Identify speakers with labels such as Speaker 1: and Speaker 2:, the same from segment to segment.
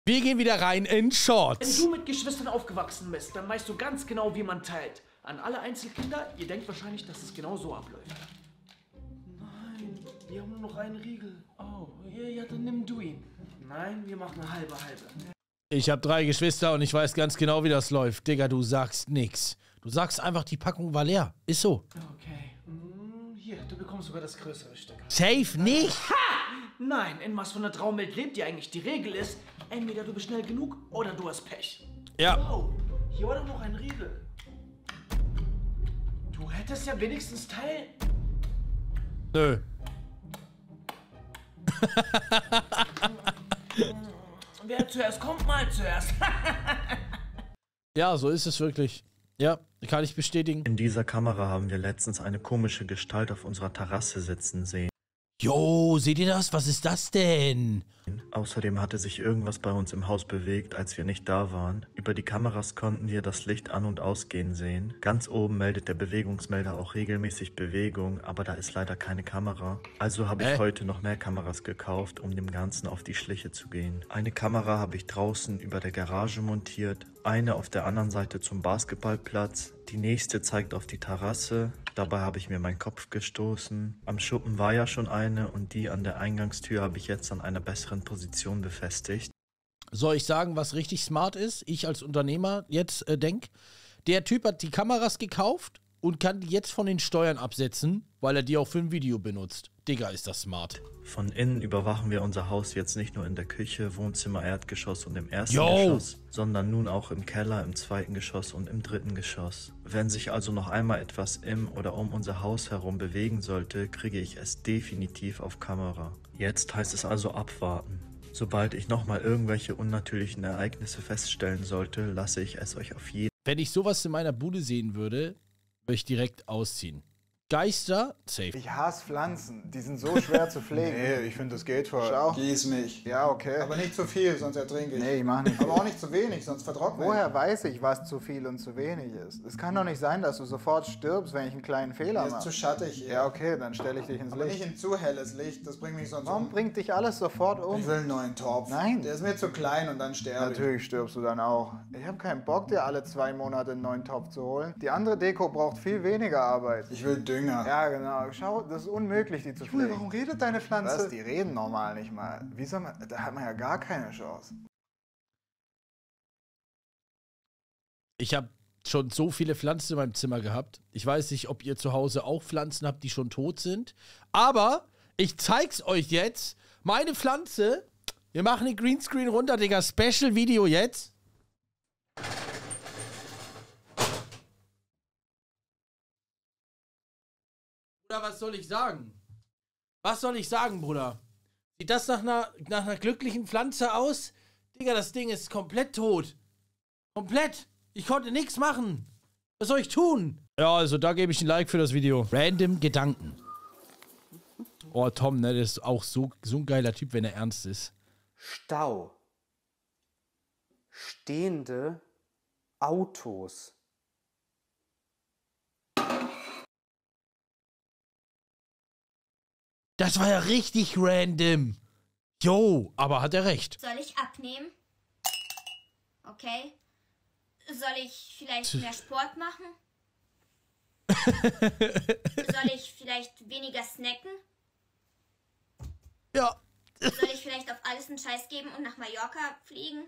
Speaker 1: Wir gehen wieder rein in
Speaker 2: Wenn
Speaker 1: Shorts.
Speaker 2: du mit Geschwistern aufgewachsen bist, dann weißt du ganz genau, wie man teilt. An alle Einzelkinder, ihr denkt wahrscheinlich, dass es genau so abläuft. Nein, wir haben nur noch einen Riegel. Oh, ja, dann nimm du ihn. Nein, wir machen eine halbe.
Speaker 1: Ich habe 3 Geschwister und ich weiß ganz genau, wie das läuft. Digga, du sagst nix. Du sagst einfach, die Packung war leer. Ist so.
Speaker 2: Okay. Hier, du bekommst sogar das größere Stück.
Speaker 1: Safe nicht.
Speaker 2: Nein, in was von der Traumwelt lebt ihr eigentlich? Die Regel ist, entweder du bist schnell genug oder du hast Pech.
Speaker 1: Ja.
Speaker 2: Oh, hier war doch noch ein Riegel. Du hättest ja wenigstens Teil...
Speaker 1: Nö.
Speaker 2: Wer zuerst kommt, mal zuerst.
Speaker 1: Ja, so ist es wirklich. Ja, kann ich bestätigen.
Speaker 3: In dieser Kamera haben wir letztens eine komische Gestalt auf unserer Terrasse sitzen sehen.
Speaker 1: Jo, seht ihr das? Was ist das denn?
Speaker 3: Außerdem hatte sich irgendwas bei uns im Haus bewegt, als wir nicht da waren. Über die Kameras konnten wir das Licht an- und ausgehen sehen. Ganz oben meldet der Bewegungsmelder auch regelmäßig Bewegung, aber da ist leider keine Kamera. Also habe ich heute noch mehr Kameras gekauft, um dem Ganzen auf die Schliche zu gehen. Eine Kamera habe ich draußen über der Garage montiert, eine auf der anderen Seite zum Basketballplatz. Die nächste zeigt auf die Terrasse. Dabei habe ich mir meinen Kopf gestoßen. Am Schuppen war ja schon eine und die an der Eingangstür habe ich jetzt an einer besseren Position befestigt.
Speaker 1: Soll ich sagen, was richtig smart ist? Ich als Unternehmer jetzt denk. Der Typ hat die Kameras gekauft und kann die jetzt von den Steuern absetzen, weil er die auch für ein Video benutzt. Digga, ist das smart.
Speaker 3: Von innen überwachen wir unser Haus jetzt nicht nur in der Küche, Wohnzimmer, Erdgeschoss und im ersten
Speaker 1: Yo!
Speaker 3: Geschoss, sondern nun auch im Keller, im zweiten Geschoss und im dritten Geschoss. Wenn sich also noch einmal etwas im oder um unser Haus herum bewegen sollte, kriege ich es definitiv auf Kamera. Jetzt heißt es also abwarten. Sobald ich nochmal irgendwelche unnatürlichen Ereignisse feststellen sollte, lasse ich es euch auf jeden
Speaker 1: Wenn ich sowas in meiner Bude sehen würde, würde ich direkt ausziehen. Geister, safe.
Speaker 4: Ich hasse Pflanzen. Die sind so schwer zu pflegen.
Speaker 5: Nee, ich finde, das geht voll.
Speaker 4: Schau.
Speaker 5: Gieß mich.
Speaker 4: Ja, okay.
Speaker 5: Aber nicht zu viel, sonst ertrinke ich.
Speaker 4: Nee, ich mach nicht.
Speaker 5: Aber auch nicht zu wenig, sonst vertrockne ich.
Speaker 4: Woher weiß ich, was zu viel und zu wenig ist? Es kann doch nicht sein, dass du sofort stirbst, wenn ich einen kleinen Fehler
Speaker 5: Hier ist
Speaker 4: mache.
Speaker 5: zu schattig hier.
Speaker 4: Ja, okay, dann stelle ich dich ins
Speaker 5: Aber
Speaker 4: Licht.
Speaker 5: nicht in zu helles Licht, das bringt mich sonst
Speaker 4: Warum
Speaker 5: um.
Speaker 4: bringt dich alles sofort um?
Speaker 5: Ich will einen neuen Topf.
Speaker 4: Nein.
Speaker 5: Der ist mir zu klein und dann sterbe ich.
Speaker 4: Natürlich stirbst du dann auch. Ich habe keinen Bock, dir alle 2 Monate einen neuen Topf zu holen. Die andere Deko braucht viel weniger Arbeit.
Speaker 5: Ich will Dünger.
Speaker 4: Ja, genau. Schau, das ist unmöglich, die zu
Speaker 5: Junge,
Speaker 4: pflegen.
Speaker 5: warum redet deine Pflanze?
Speaker 4: Was? Die reden normal nicht mal. Wie soll man... Da hat man ja gar keine Chance.
Speaker 1: Ich habe schon so viele Pflanzen in meinem Zimmer gehabt. Ich weiß nicht, ob ihr zu Hause auch Pflanzen habt, die schon tot sind. Aber ich zeig's euch jetzt. Meine Pflanze. Wir machen den Greenscreen runter, Digga. Special-Video jetzt. Bruder, was soll ich sagen? Was soll ich sagen, Bruder? Sieht das nach einer glücklichen Pflanze aus? Digga, das Ding ist komplett tot. Komplett. Ich konnte nichts machen. Was soll ich tun? Ja, also da gebe ich ein Like für das Video. Random Gedanken. Oh, Tom, ne, der ist auch so ein geiler Typ, wenn er ernst ist.
Speaker 6: Stau. Stehende Autos.
Speaker 1: Das war ja richtig random. Jo, aber hat er recht.
Speaker 7: Soll ich abnehmen? Okay. Soll ich vielleicht mehr Sport machen? Soll ich vielleicht weniger snacken?
Speaker 1: Ja.
Speaker 7: Soll ich vielleicht auf alles einen Scheiß geben und nach Mallorca fliegen?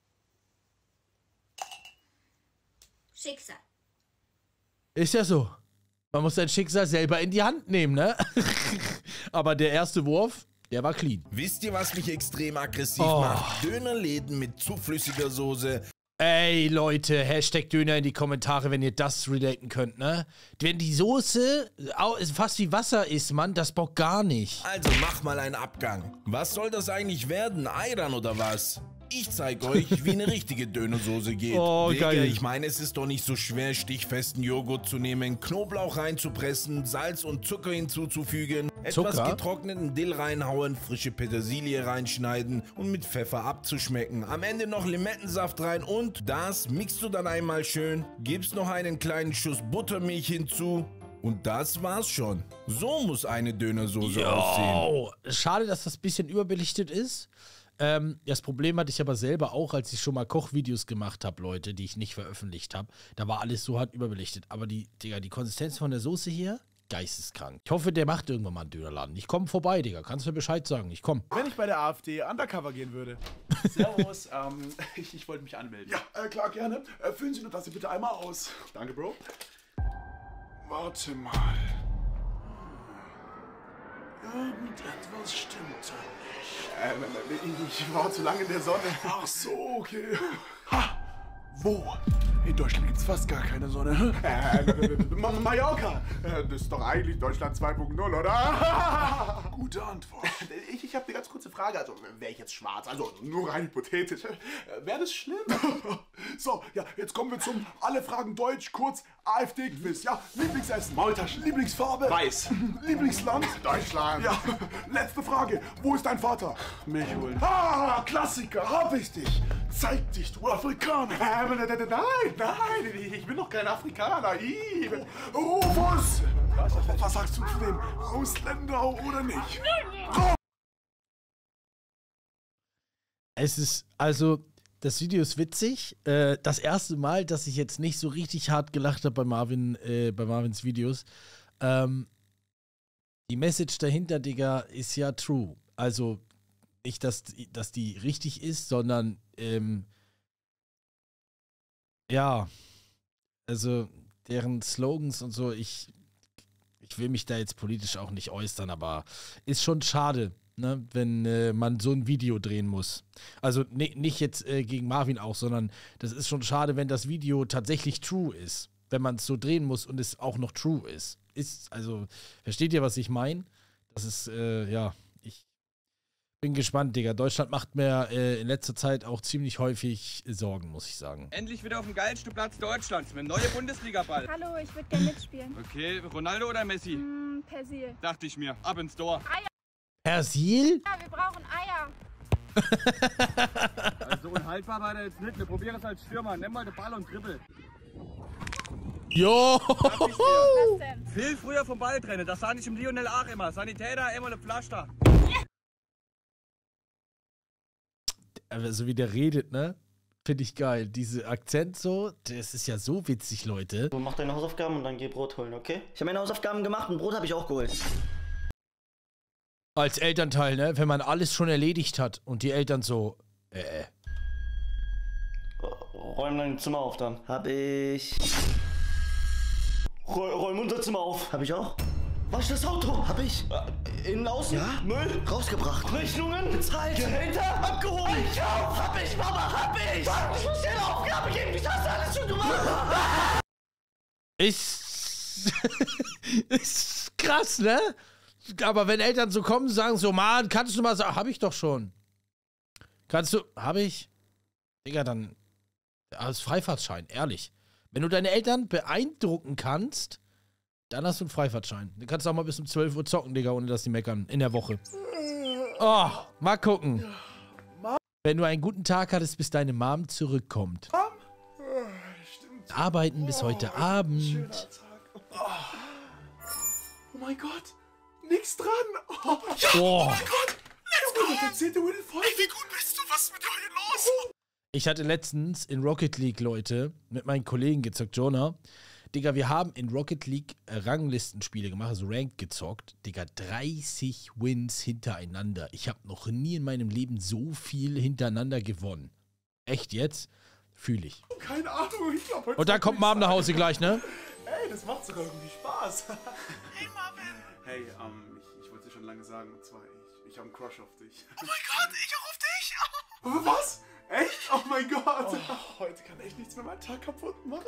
Speaker 7: Schicksal.
Speaker 1: Ist ja so. Man muss sein Schicksal selber in die Hand nehmen, ne? Aber der erste Wurf, der war clean.
Speaker 8: Wisst ihr, was mich extrem aggressiv macht? Dönerläden mit zu flüssiger Soße.
Speaker 1: Ey, Leute, Hashtag Döner in die Kommentare, wenn ihr das relaten könnt, ne? Wenn die Soße fast wie Wasser ist, Mann, das bockt gar nicht.
Speaker 8: Also mach mal einen Abgang. Was soll das eigentlich werden? Ayran oder was? Ich zeig euch, wie eine richtige Dönersoße geht.
Speaker 1: Oh,
Speaker 8: Digga,
Speaker 1: geil.
Speaker 8: ich meine, es ist doch nicht so schwer, stichfesten Joghurt zu nehmen, Knoblauch reinzupressen, Salz und Zucker hinzuzufügen, etwas
Speaker 1: Zucker?
Speaker 8: getrockneten Dill reinhauen, frische Petersilie reinschneiden und mit Pfeffer abzuschmecken. Am Ende noch Limettensaft rein und das mixt du dann einmal schön, gibst noch einen kleinen Schuss Buttermilch hinzu. Und das war's schon. So muss eine Dönersoße aussehen.
Speaker 1: Oh, schade, dass das ein bisschen überbelichtet ist. Das Problem hatte ich aber selber auch, als ich schon mal Kochvideos gemacht habe, Leute, die ich nicht veröffentlicht habe. Da war alles so hart überbelichtet. Aber die Konsistenz von der Soße hier, geisteskrank. Ich hoffe, der macht irgendwann mal einen Dönerladen. Ich komme vorbei, Digga. Kannst du mir Bescheid sagen? Ich komme.
Speaker 9: Wenn ich bei der AfD undercover gehen würde.
Speaker 2: Servus, ich wollte mich anmelden.
Speaker 9: Ja, klar, gerne. Füllen Sie nur das hier bitte einmal aus. Danke, Bro. Warte mal. Irgendetwas stimmt da nicht. Ich war zu lange in der Sonne. Ach so, okay. Ha! Wo? In Deutschland gibt's fast gar keine Sonne. Mallorca. Das ist doch eigentlich Deutschland 2.0, oder? Gute Antwort. Ich habe eine ganz kurze Frage. Also, wäre ich jetzt schwarz? Also, nur rein hypothetisch. Wäre das schlimm? So, ja, jetzt kommen wir zum Alle Fragen Deutsch, kurz AfD-Quiz. Ja, Lieblingsessen. Maultaschen. Lieblingsfarbe.
Speaker 2: Weiß.
Speaker 9: Lieblingsland.
Speaker 5: Deutschland.
Speaker 9: Ja, letzte Frage. Wo ist dein Vater?
Speaker 2: Milch holen.
Speaker 9: Ah, Klassiker. Hab ich dich. Zeig dich, du Afrikaner. Nein, ich bin doch kein Afrikaner. Rufus! Was sagst du zu dem? Ausländer oder nicht?
Speaker 1: Es ist, also, das Video ist witzig. Das erste Mal, dass ich jetzt nicht so richtig hart gelacht habe bei Marvins Videos. Die Message dahinter, Digga, ist ja true. Also, nicht, dass die richtig ist, sondern, ja, also deren Slogans und so, ich will mich da jetzt politisch auch nicht äußern, aber ist schon schade, ne, wenn man so ein Video drehen muss. Also nicht jetzt gegen Marvin auch, sondern das ist schon schade, wenn das Video tatsächlich true ist. Wenn man es so drehen muss und es auch noch true ist. Also, versteht ihr, was ich meine? Das ist, ja, ich bin gespannt, Digga. Deutschland macht mir in letzter Zeit auch ziemlich häufig Sorgen, muss ich sagen.
Speaker 10: Endlich wieder auf dem geilsten Platz Deutschlands mit dem neuen Bundesliga-Ball.
Speaker 11: Hallo, ich würde gerne mitspielen.
Speaker 10: Okay, Ronaldo oder Messi?
Speaker 11: Persil.
Speaker 10: Dachte ich mir. Ab ins Tor.
Speaker 11: Eier.
Speaker 1: Persil?
Speaker 11: Ja, wir brauchen Eier.
Speaker 10: Also unhaltbar war der jetzt nicht. Wir probieren es als Stürmer. Nimm mal den Ball und dribbel.
Speaker 1: Jo!
Speaker 11: Was denn?
Speaker 10: Viel früher vom Ball trennen. Das sah nicht im Lionel auch immer. Sanitäter, immer eine Pflaster.
Speaker 1: So wie der redet, ne? Finde ich geil. Diese Akzent so, das ist ja so witzig, Leute.
Speaker 12: Du mach deine Hausaufgaben und dann geh Brot holen, okay? Ich habe meine Hausaufgaben gemacht und Brot habe ich auch geholt.
Speaker 1: Als Elternteil, ne? Wenn man alles schon erledigt hat und die Eltern so,
Speaker 12: Räum dein Zimmer auf dann. Hab ich. Räum unser Zimmer auf. Hab ich auch. Wasch das Auto. Hab ich. Innen, außen. Ja. Müll. Rausgebracht. Rechnungen. Bezahlt. Gehälter. Abgeholt. Einkauf. Hab ich, Mama. Hab ich. Ich muss dir eine Aufgabe geben. Ich hast du alles schon gemacht.
Speaker 1: Ist krass, ne? Aber wenn Eltern so kommen, sagen so, Mann, kannst du mal sagen, hab ich doch schon. Kannst du, hab ich? Digga, dann, als Freifahrtschein, ehrlich. Wenn du deine Eltern beeindrucken kannst, dann hast du einen Freifahrtschein. Du kannst auch mal bis um 12 Uhr zocken, Digga, ohne dass die meckern. In der Woche. Oh, mal gucken. Wenn du einen guten Tag hattest, bis deine Mom zurückkommt. Arbeiten bis heute Abend.
Speaker 9: Oh mein Gott. Nix dran. Oh, ja,
Speaker 1: oh
Speaker 9: mein Gott. Let's go. Der 10. Win in Folge. Wie gut bist du? Was ist mit dir los?
Speaker 1: Ich hatte letztens in Rocket League, Leute, mit meinen Kollegen gezockt, Jonah. Digga, wir haben in Rocket League Ranglistenspiele gemacht, also Ranked gezockt. Digga, 30 Wins hintereinander. Ich habe noch nie in meinem Leben so viel hintereinander gewonnen. Echt jetzt? Fühle ich.
Speaker 9: Keine Ahnung, ich glaube...
Speaker 1: Und dann kommt Mom nach Hause gleich, ne?
Speaker 9: Ey, das macht sogar irgendwie Spaß. Hey, Marvin. Hey, ich wollte dir schon lange sagen, und zwar, ich habe einen Crush auf dich. Oh mein Gott, ich auch auf dich! Was? Echt? Oh mein Gott! Oh, heute kann echt nichts mehr meinen Tag kaputt machen.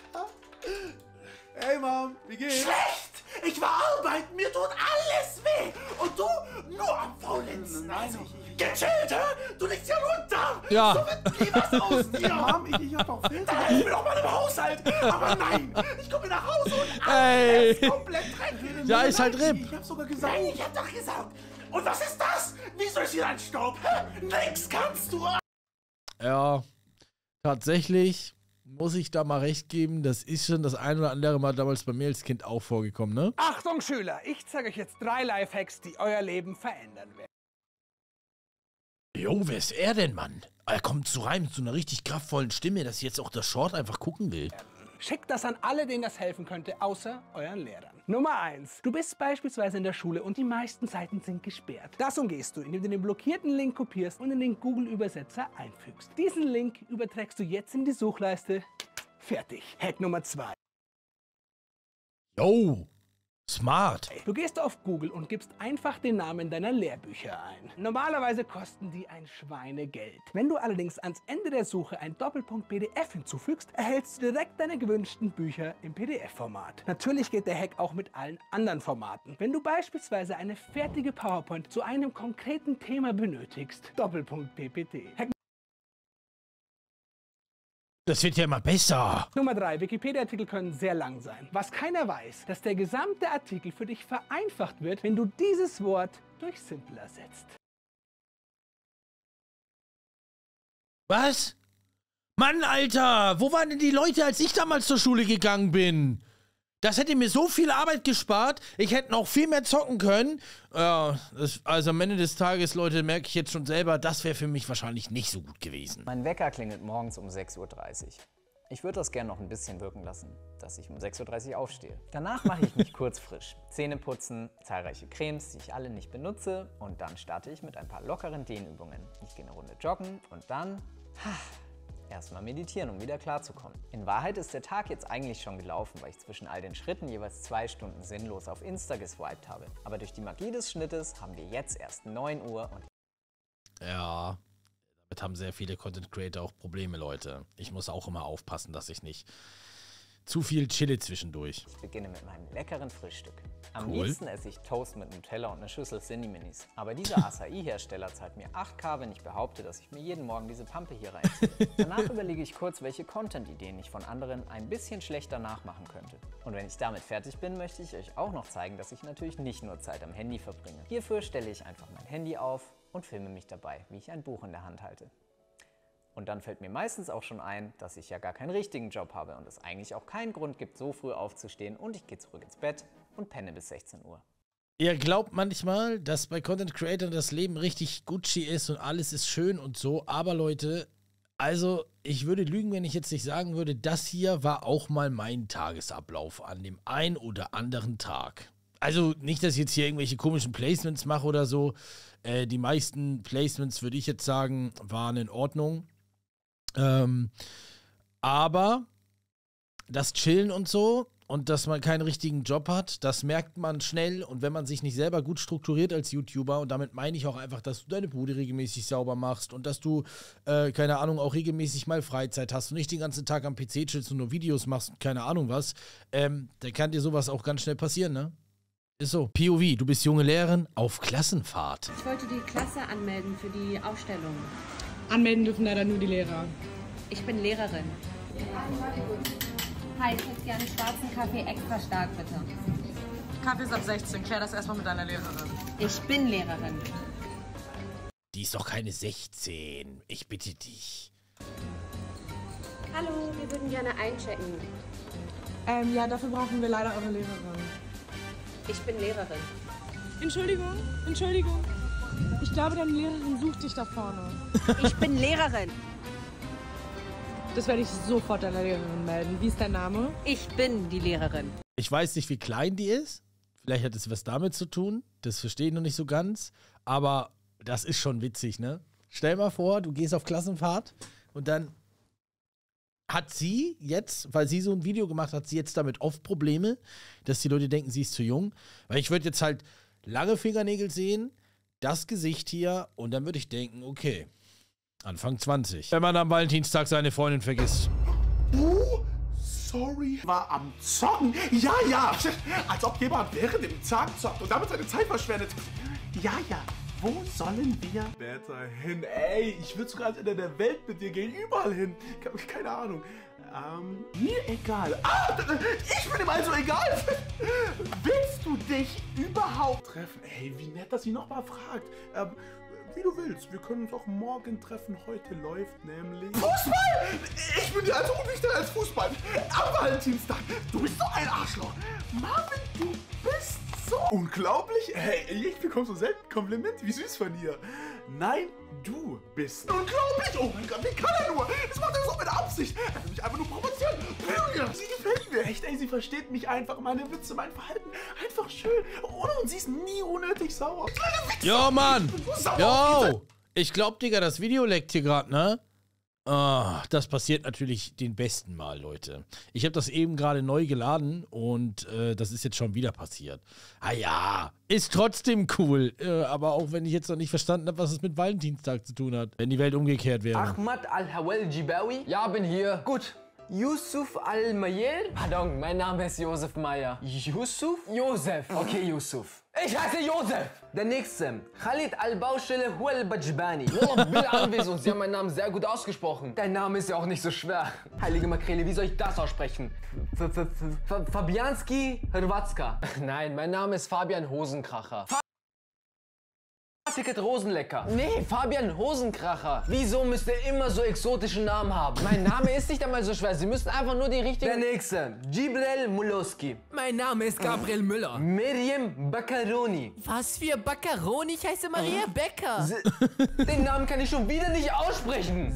Speaker 9: Hey Mom, wie geht's?
Speaker 13: Schlecht! Ich war arbeiten, mir tut alles weh! Und du nur am Faulenzen!
Speaker 9: Nein,
Speaker 13: gechillt, hä? Du liegst ja nur da!
Speaker 1: Ja.
Speaker 13: So wird nie was aus dir!
Speaker 9: Mom, ich hab auch Filter.
Speaker 13: Ich bin auch mal im Haushalt! Aber nein! Ich komme nach Hause und
Speaker 1: Ey.
Speaker 13: alles komplett dreckig!
Speaker 1: Ja, ist halt RIP!
Speaker 9: Ich hab sogar gesagt...
Speaker 13: Nein, ich hab doch gesagt! Und was ist das? Wieso ist hier ein Staub? Nix kannst du!
Speaker 1: Ja, tatsächlich muss ich da mal recht geben, das ist schon das ein oder andere Mal damals bei mir als Kind auch vorgekommen, ne?
Speaker 14: Achtung Schüler, ich zeige euch jetzt 3 Lifehacks, die euer Leben verändern werden.
Speaker 1: Jo, wer ist er denn, Mann? Er kommt zu rein mit so einer richtig kraftvollen Stimme, dass ich jetzt auch das Short einfach gucken will.
Speaker 14: Schickt das an alle, denen das helfen könnte, außer euren Lehrern. Nummer 1. Du bist beispielsweise in der Schule und die meisten Seiten sind gesperrt. Das umgehst du, indem du den blockierten Link kopierst und in den Google-Übersetzer einfügst. Diesen Link überträgst du jetzt in die Suchleiste. Fertig. Hack Nummer 2.
Speaker 1: Jo, smart.
Speaker 14: Du gehst auf Google und gibst einfach den Namen deiner Lehrbücher ein. Normalerweise kosten die ein Schweinegeld. Wenn du allerdings ans Ende der Suche einen Doppelpunkt PDF hinzufügst, erhältst du direkt deine gewünschten Bücher im PDF-Format. Natürlich geht der Hack auch mit allen anderen Formaten. Wenn du beispielsweise eine fertige PowerPoint zu einem konkreten Thema benötigst, Doppelpunkt PPT. Hack
Speaker 1: Das wird ja immer besser.
Speaker 14: Nummer 3. Wikipedia-Artikel können sehr lang sein. Was keiner weiß, dass der gesamte Artikel für dich vereinfacht wird, wenn du dieses Wort durch Simple ersetzt.
Speaker 1: Was? Mann, Alter, wo waren denn die Leute, als ich damals zur Schule gegangen bin? Das hätte mir so viel Arbeit gespart. Ich hätte noch viel mehr zocken können. Also am Ende des Tages, Leute, merke ich jetzt schon selber, das wäre für mich wahrscheinlich nicht so gut gewesen.
Speaker 15: Mein Wecker klingelt morgens um 6:30 Uhr. Ich würde das gerne noch ein bisschen wirken lassen, dass ich um 6:30 Uhr aufstehe. Danach mache ich mich kurz frisch. Zähne putzen, zahlreiche Cremes, die ich alle nicht benutze. Und dann starte ich mit ein paar lockeren Dehnübungen. Ich gehe eine Runde joggen und dann erstmal meditieren, um wieder klarzukommen. In Wahrheit ist der Tag jetzt eigentlich schon gelaufen, weil ich zwischen all den Schritten jeweils 2 Stunden sinnlos auf Insta geswiped habe. Aber durch die Magie des Schnittes haben wir jetzt erst 9 Uhr und...
Speaker 1: Ja, damit haben sehr viele Content Creator auch Probleme, Leute. Ich muss auch immer aufpassen, dass ich nicht zu viel chille zwischendurch.
Speaker 15: Ich beginne mit meinem leckeren Frühstück. Am
Speaker 1: Cool.
Speaker 15: liebsten esse ich Toast mit Nutella und eine Schüssel Cinni-Minis. Aber dieser Acai-Hersteller zahlt mir 8.000, wenn ich behaupte, dass ich mir jeden Morgen diese Pampe hier reinziehe. Danach überlege ich kurz, welche Content-Ideen ich von anderen ein bisschen schlechter nachmachen könnte. Und wenn ich damit fertig bin, möchte ich euch auch noch zeigen, dass ich natürlich nicht nur Zeit am Handy verbringe. Hierfür stelle ich einfach mein Handy auf und filme mich dabei, wie ich ein Buch in der Hand halte. Und dann fällt mir meistens auch schon ein, dass ich ja gar keinen richtigen Job habe und es eigentlich auch keinen Grund gibt, so früh aufzustehen, und ich gehe zurück ins Bett und penne bis 16 Uhr.
Speaker 1: Ihr glaubt manchmal, dass bei Content Creators das Leben richtig Gucci ist und alles ist schön und so, aber Leute, also ich würde lügen, wenn ich jetzt nicht sagen würde, das hier war auch mal mein Tagesablauf an dem einen oder anderen Tag. Also nicht, dass ich jetzt hier irgendwelche komischen Placements mache oder so. Die meisten Placements, würde ich jetzt sagen, waren in Ordnung. Aber das Chillen und so und dass man keinen richtigen Job hat, das merkt man schnell, und wenn man sich nicht selber gut strukturiert als YouTuber, und damit meine ich auch einfach, dass du deine Bude regelmäßig sauber machst und dass du, keine Ahnung, auch regelmäßig mal Freizeit hast und nicht den ganzen Tag am PC chillst und nur Videos machst und keine Ahnung was, dann kann dir sowas auch ganz schnell passieren, ne? Ist so. POV, du bist junge Lehrerin auf Klassenfahrt.
Speaker 16: Ich wollte die Klasse anmelden für die Ausstellung.
Speaker 17: Anmelden dürfen leider nur die Lehrer.
Speaker 16: Ich bin Lehrerin. Hi, ich hätte gerne schwarzen Kaffee extra stark, bitte.
Speaker 17: Kaffee ist ab 16. Klär das erstmal mit deiner Lehrerin.
Speaker 16: Ich bin Lehrerin.
Speaker 1: Die ist doch keine 16. Ich bitte dich.
Speaker 16: Hallo, wir würden gerne einchecken.
Speaker 17: Ja, dafür brauchen wir leider eure Lehrerin.
Speaker 16: Ich bin Lehrerin.
Speaker 17: Entschuldigung. Ich glaube, deine Lehrerin sucht dich da vorne.
Speaker 16: Ich bin Lehrerin.
Speaker 17: Das werde ich sofort deiner Lehrerin melden. Wie ist dein Name?
Speaker 16: Ich bin die Lehrerin.
Speaker 1: Ich weiß nicht, wie klein die ist. Vielleicht hat es was damit zu tun. Das verstehe ich noch nicht so ganz. Aber das ist schon witzig, ne? Stell mal vor, du gehst auf Klassenfahrt und dann hat sie jetzt, weil sie so ein Video gemacht hat, sie jetzt damit oft Probleme, dass die Leute denken, sie ist zu jung. Weil ich würde jetzt halt lange Fingernägel sehen, das Gesicht hier, und dann würde ich denken, okay, Anfang 20. Wenn man am Valentinstag seine Freundin vergisst.
Speaker 9: Sorry. War am Zocken? Ja. Als ob jemand während dem Tag zockt und damit seine Zeit verschwendet. Ja. Wo sollen wir besser hin? Ey, ich würde sogar in der Welt mit dir gehen. Überall hin. Keine Ahnung. Mir egal. Ich bin ihm also egal. Willst du dich überhaupt treffen? Ey, wie nett, dass sie nochmal fragt. Wie du willst. Wir können uns auch morgen treffen. Heute läuft nämlich... Fußball! Ich bin dir also unwichtiger als Fußball. Am Valentinstag. Du bist so ein Arschloch. Marvin, du bist so unglaublich. Hey, ich bekomme so selten Komplimente. Wie süß von dir. Nein, du bist unglaublich. Oh mein Gott, wie kann er nur? Das macht er so mit Absicht. Er will mich einfach nur provozieren. Sie gefällt mir echt, ey. Sie versteht mich einfach, meine Witze, mein Verhalten. Einfach schön. Und sie ist nie unnötig sauer.
Speaker 1: Jo, Mann. Jo. Ich glaub, Digga, das Video leckt hier gerade, ne? Ah, das passiert natürlich den besten Mal, Leute. Ich habe das eben gerade neu geladen und das ist jetzt schon wieder passiert. Ah ja, ist trotzdem cool. Aber auch wenn ich jetzt noch nicht verstanden habe, was es mit Valentinstag zu tun hat. Wenn die Welt umgekehrt wäre.
Speaker 18: Ahmad Al-Hawal-Jibawi? Ja, bin hier. Gut. Yusuf Al-Mayel? Pardon, mein Name ist Josef Meyer. Yusuf? Josef. Okay, Yusuf. Ich heiße Josef. Der nächste. Khalid Al-Bauschele Huel-Bajbani. Wallah, Bill anwesend. Sie haben meinen Namen sehr gut ausgesprochen. Dein Name ist ja auch nicht so schwer. Heilige Makrele, wie soll ich das aussprechen? Fabianski Hrvatska. Nein, mein Name ist Fabian Hosenkracher. Ticket Rosenlecker. Nee, Fabian Hosenkracher. Wieso müsst ihr immer so exotische Namen haben? Mein Name ist nicht einmal so schwer. Sie müssen einfach nur die richtigen... Der nächste. Gibrel Mulowski. Mein Name ist Gabriel Müller. Miriam Baccaroni.
Speaker 19: Was für Baccaroni? Ich heiße Maria Becker.
Speaker 18: Den Namen kann ich schon wieder nicht aussprechen.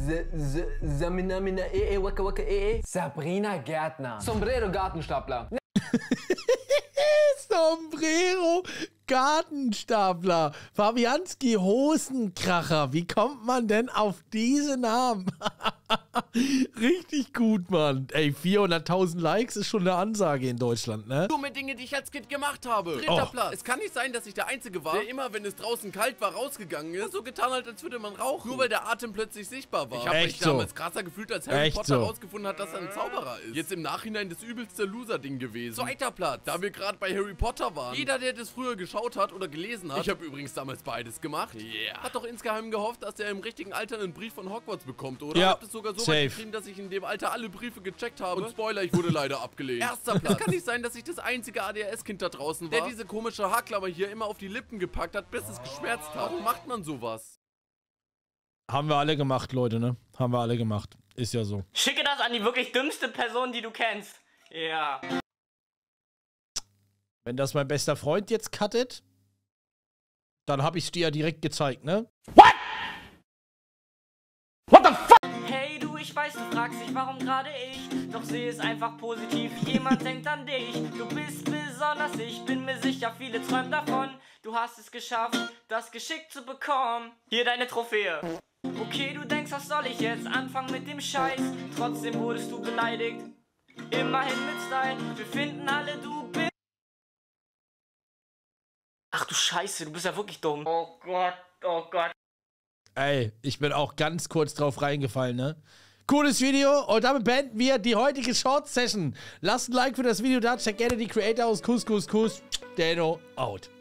Speaker 18: Sabrina Gärtner. Sombrero Gartenstapler.
Speaker 1: Sombrero Gartenstapler. Fabianski Hosenkracher. Wie kommt man denn auf diese Namen? Richtig gut, Mann. Ey, 400.000 Likes ist schon eine Ansage in Deutschland, ne?
Speaker 20: Dumme Dinge, die ich als Kind gemacht habe. Dritter Platz. Es kann nicht sein, dass ich der Einzige war, der immer, wenn es draußen kalt war, rausgegangen ist und so getan hat, als würde man rauchen. Nur weil der Atem plötzlich sichtbar war. Ich habe mich damals krasser gefühlt, als Harry Potter herausgefunden hat, dass er ein Zauberer ist. Jetzt im Nachhinein das übelste Loser-Ding gewesen. Zweiter Platz. Da wir gerade bei Harry Potter waren. Jeder, der das früher geschaut hat oder gelesen hat, ich habe übrigens damals beides gemacht, hat doch insgeheim gehofft, dass er im richtigen Alter einen Brief von Hogwarts bekommt, oder?
Speaker 1: Ja,
Speaker 20: ich habe es sogar so weit geschrieben, dass ich in dem Alter alle Briefe gecheckt habe. Und Spoiler, ich wurde leider abgelehnt. Erster Platz. Es kann nicht sein, dass ich das einzige ADHS-Kind da draußen war, der diese komische Haarklammer hier immer auf die Lippen gepackt hat, bis es geschmerzt hat. Warum macht man sowas?
Speaker 1: Haben wir alle gemacht, Leute, ne? Haben wir alle gemacht. Ist ja so.
Speaker 21: Schicke das an die wirklich dümmste Person, die du kennst. Ja.
Speaker 1: Wenn das mein bester Freund jetzt cuttet, dann hab ich's dir ja direkt gezeigt, ne?
Speaker 21: Hey du, ich weiß, du fragst dich, warum gerade ich, doch sehe es einfach positiv, jemand denkt an dich, du bist besonders, ich bin mir sicher, viele träumen davon, du hast es geschafft, das geschickt zu bekommen, hier deine Trophäe. Okay, du denkst, was soll ich jetzt anfangen mit dem Scheiß, trotzdem wurdest du beleidigt, immerhin mit Style, wir finden alle, du bist... Ach du Scheiße, du bist ja wirklich dumm. Oh Gott, oh Gott.
Speaker 1: Ey, ich bin auch ganz kurz drauf reingefallen, ne? Cooles Video und damit beenden wir die heutige Short-Session. Lasst ein Like für das Video da, checkt gerne die Creator aus. Kuss, Kuss, Kuss. Dano out.